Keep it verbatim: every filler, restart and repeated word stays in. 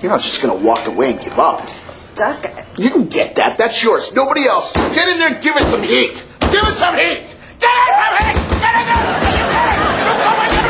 You're not just gonna walk away and give up. Stuck it. You can get that. That's yours. Nobody else. Get in there and give it some heat. Give it some heat. Give it some heat. Get in there. Get in there.